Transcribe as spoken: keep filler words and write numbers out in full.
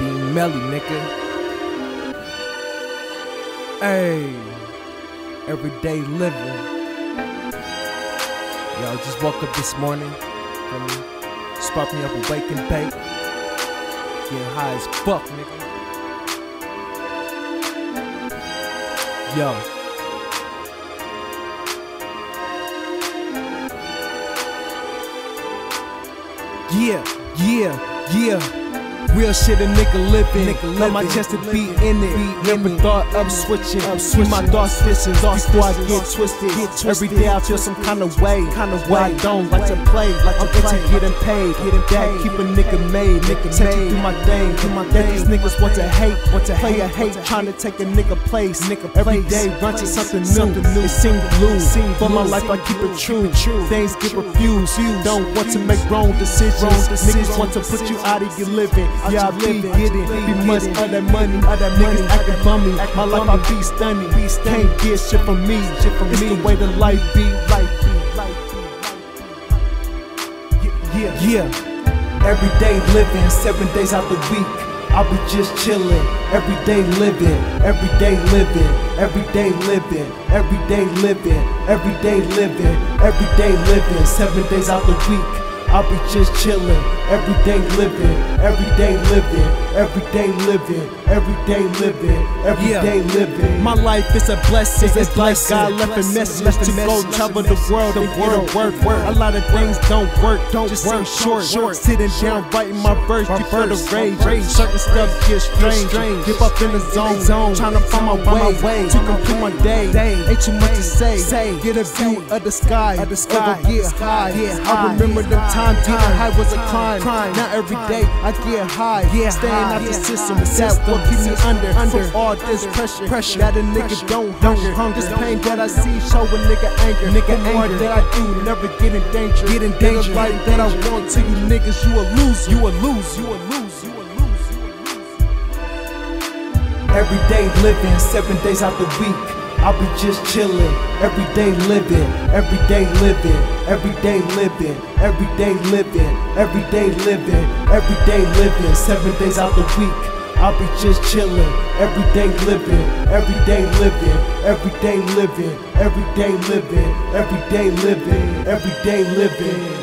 Dean Melly, nigga. Hey, everyday living. Yo, just woke up this morning. Feel me? Spark me up a wake and bake. Getting high as fuck, nigga. Yo. Yeah, yeah, yeah. Real shit a nigga living. Nigga living. My chest to be in it. Never thought of switching. Up switching. My thoughts switching. Thoughts before I get twisted. Get twisted. Every day I feel some kind of way. Kind of way. I don't like to play. Like I'm into getting paid. Getting paid. Keep a nigga made. Nigga made. Do my thing. Do my thing. These niggas want to hate. Want to play a hate. Trying to take a nigga place. Nigga every day run to something new. It seems blue. For my life I keep it true. Things get refused. Don't want to make wrong decisions. Niggas want to put you out of your living. Yeah, I be getting, be much of that money. Niggas acting bummy. My life I be stunning. Can't get shit from me. It's the way the life be. Yeah, yeah. Everyday living, seven days out the week. I'll be just chillin'. Everyday living, everyday living, everyday living, everyday living, everyday living, everyday living, seven days out the week. I'll be just chillin', everyday living, everyday living, everyday living, everyday living, everyday yeah. living. My life is a blessing, it's, it's like God left a message to go travel the world and get a word. A lot of things don't work, don't just work short. short. Sitting down writing my verse, defer the rage. Certain stuff gets strange, get up in the zone, trying to find my way to complete my day. Ain't too much to say, get a view of the sky, of the sky, get high. I remember them times. Time, time, high was a climb. Now every day I get high. Yeah, staying out the system. That's what keep me under. Under all this pressure. Pressure that a nigga don't hunger. This pain that I see show a nigga anger. Nigga anger that I do never get in danger. Get in danger. The life that I want to you niggas, you a lose. You a lose. You a lose. You a lose. You a lose. Everyday living, seven days out the week. I'll be just chillin', everyday living, everyday living, everyday living, everyday living, everyday living, everyday living, seven days out the week. I'll be just chillin', everyday living, everyday living, everyday living, everyday living, everyday living, everyday living.